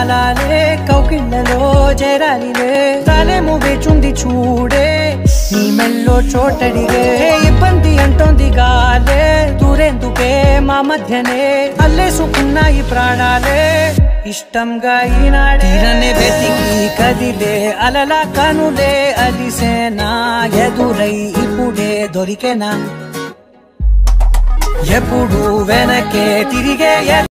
వాలాలే కౌకిళ్ళలో చేరాలిలే తాలేమో వేచుంది చూడే నీ మెల్లో చోటడిగే ఇబ్బంది అంటోంది గాలే దూరేందుకే మా మధ్యనే అల్లేసుకున్నాయి ప్రాణాలే ఇష్టంగా ఈనాడే తీరనే వెతికి కదిలే అలలా కనులే అలిసేనా ఎదురై ఇప్పుడే దొరికేనా ఎప్పుడు వెనకే తిరిగే